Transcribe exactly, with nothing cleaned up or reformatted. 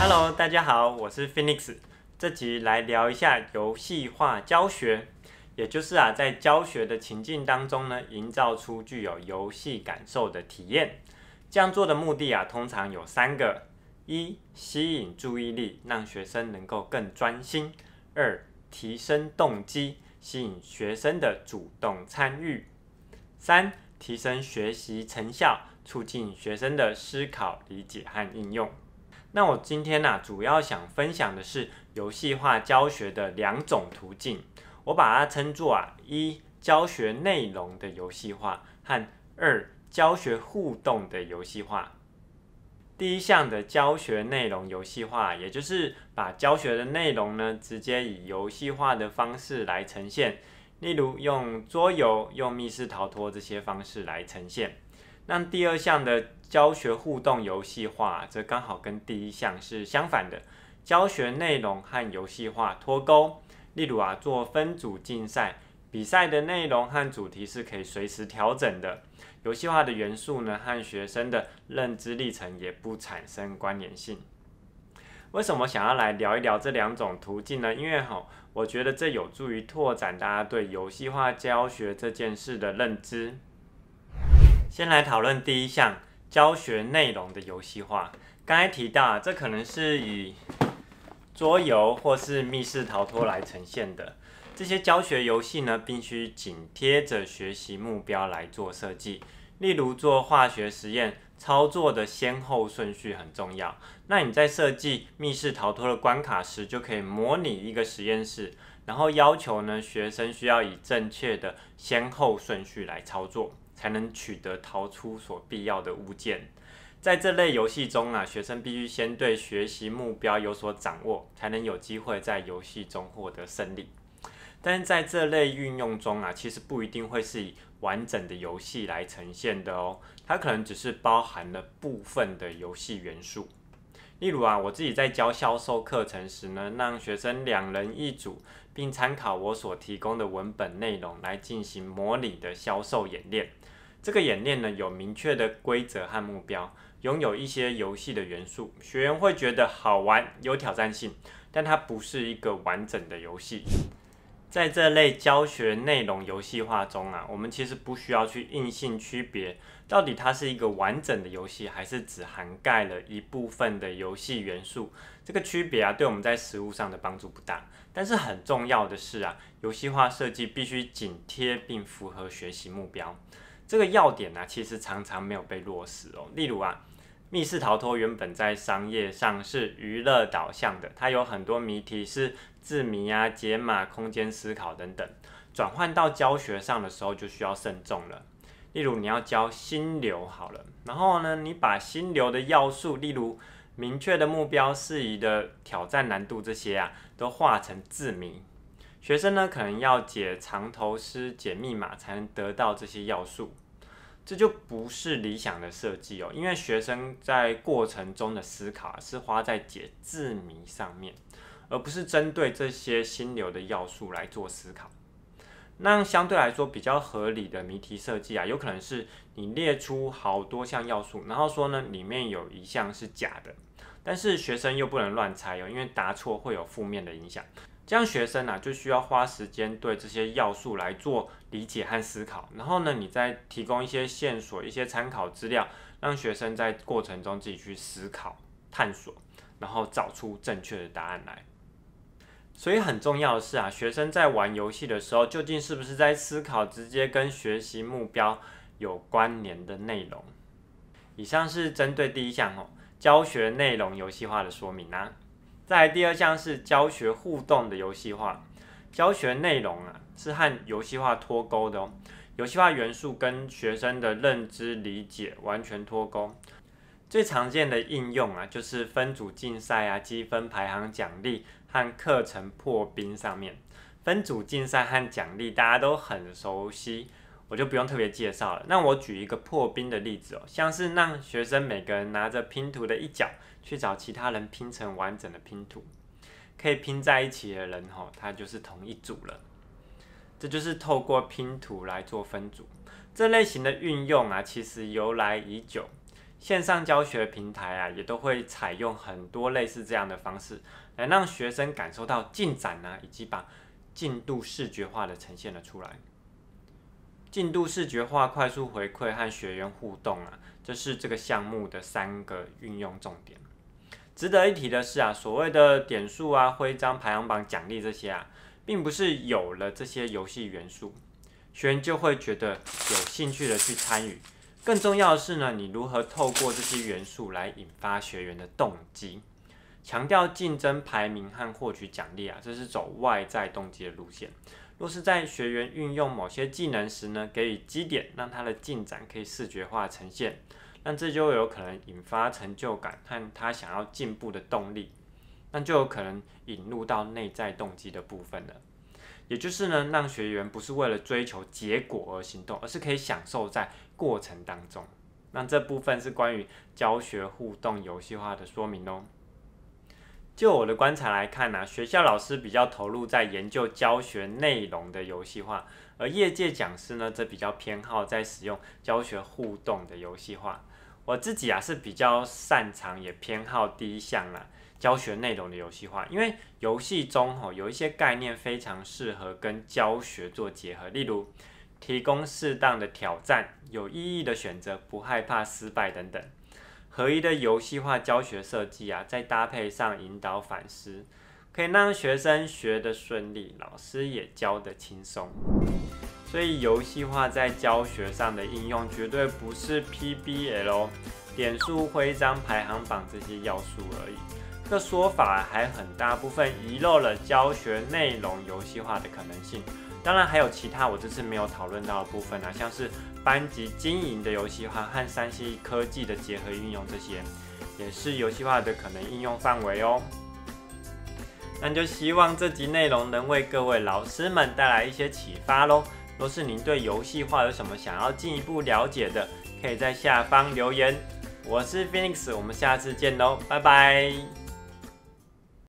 Hello，大家好，我是 Phoenix。这集来聊一下游戏化教学，也就是啊，在教学的情境当中呢，营造出具有游戏感受的体验。这样做的目的啊，通常有三个：一、吸引注意力，让学生能够更专心；二、提升动机，吸引学生的主动参与；三、提升学习成效，促进学生的思考、理解和应用。那我今天呢、啊，主要想分享的是游戏化教学的两种途径，我把它称作啊一教学内容的游戏化和二教学互动的游戏化。第一项的教学内容游戏化，也就是把教学的内容呢，直接以游戏化的方式来呈现，例如用桌游、用密室逃脱这些方式来呈现。那第二项的教学互动游戏化，这刚好跟第一项是相反的，教学内容和游戏化脱钩。例如啊，做分组竞赛，比赛的内容和主题是可以随时调整的，游戏化的元素呢和学生的认知历程也不产生关联性。为什么想要来聊一聊这两种途径呢？因为吼，我觉得这有助于拓展大家对游戏化教学这件事的认知。先来讨论第一项教学内容的游戏化。刚才提到啊，这可能是以桌游或是密室逃脱来呈现的。这些教学游戏呢，必须紧贴着学习目标来做设计。例如做化学实验，操作的先后顺序很重要。那你在设计密室逃脱的关卡时，就可以模拟一个实验室，然后要求呢学生需要以正确的先后顺序来操作，才能取得逃出所必要的物件。在这类游戏中啊，学生必须先对学习目标有所掌握，才能有机会在游戏中获得胜利。但是在这类运用中啊，其实不一定会是以完整的游戏来呈现的哦，它可能只是包含了部分的游戏元素。例如啊，我自己在教销售课程时呢，让学生两人一组，并参考我所提供的文本内容来进行模拟的销售演练。这个演练呢，有明确的规则和目标，拥有一些游戏的元素，学员会觉得好玩、有挑战性，但它不是一个完整的游戏。在这类教学内容游戏化中啊，我们其实不需要去硬性区别，到底它是一个完整的游戏，还是只涵盖了一部分的游戏元素。这个区别啊，对我们在实务上的帮助不大。但是很重要的是啊，游戏化设计必须紧贴并符合学习目标。这个要点啊，其实常常没有被落实哦。例如啊，密室逃脱原本在商业上是娱乐导向的，它有很多谜题是字谜啊、解码、空间思考等等。转换到教学上的时候，就需要慎重了。例如你要教心流好了，然后呢，你把心流的要素，例如明确的目标、适宜的挑战难度这些啊，都画成字谜。学生呢，可能要解藏头诗、解密码才能得到这些要素，这就不是理想的设计哦。因为学生在过程中的思考是花在解字谜上面，而不是针对这些心流的要素来做思考。那相对来说比较合理的谜题设计啊，有可能是你列出好多项要素，然后说呢里面有一项是假的，但是学生又不能乱猜哦，因为答错会有负面的影响。这样学生啊就需要花时间对这些要素来做理解和思考，然后呢，你再提供一些线索、一些参考资料，让学生在过程中自己去思考、探索，然后找出正确的答案来。所以很重要的是啊，学生在玩游戏的时候，究竟是不是在思考直接跟学习目标有关联的内容？以上是针对第一项哦，教学内容游戏化的说明啊。再来第二项是教学互动的游戏化，教学内容啊是和游戏化脱钩的哦，游戏化元素跟学生的认知理解完全脱钩。最常见的应用啊，就是分组竞赛啊、积分排行奖励和课程破冰上面。分组竞赛和奖励大家都很熟悉，我就不用特别介绍了。那我举一个破冰的例子哦，像是让学生每个人拿着拼图的一角，去找其他人拼成完整的拼图，可以拼在一起的人吼，他就是同一组了。这就是透过拼图来做分组。这类型的运用啊，其实由来已久。 线上教学平台啊，也都会采用很多类似这样的方式，来让学生感受到进展啊，以及把进度视觉化的呈现了出来。进度视觉化、快速回馈和学员互动啊，这是这个项目的三个运用重点。值得一提的是啊，所谓的点数啊、徽章、排行榜、奖励这些啊，并不是有了这些游戏元素，学员就会觉得有兴趣的去参与。更重要的是呢，你如何透过这些元素来引发学员的动机，强调竞争、排名和获取奖励啊，这是走外在动机的路线。若是在学员运用某些技能时呢，给予基点，让他的进展可以视觉化呈现，那这就有可能引发成就感和他想要进步的动力，那就有可能引入到内在动机的部分了。也就是呢，让学员不是为了追求结果而行动，而是可以享受在过程当中。那这部分是关于教学互动游戏化的说明哦。就我的观察来看呢、啊，学校老师比较投入在研究教学内容的游戏化，而业界讲师呢，则比较偏好在使用教学互动的游戏化。我自己啊是比较擅长也偏好第一项啦。教学内容的游戏化，因为游戏中吼有一些概念非常适合跟教学做结合，例如提供适当的挑战、有意义的选择、不害怕失败等等。合一的游戏化教学设计啊，再搭配上引导反思，可以让学生学得顺利，老师也教得轻松。所以游戏化在教学上的应用，绝对不是 P B L、点数、徽章、排行榜这些要素而已。这个说法还很大部分遗漏了教学内容游戏化的可能性，当然还有其他我这次没有讨论到的部分啊，像是班级经营的游戏化和 三 C 科技的结合运用，这些也是游戏化的可能应用范围哦。那就希望这集内容能为各位老师们带来一些启发咯。若是您对游戏化有什么想要进一步了解的，可以在下方留言。我是 Phoenix， 我们下次见喽，拜拜。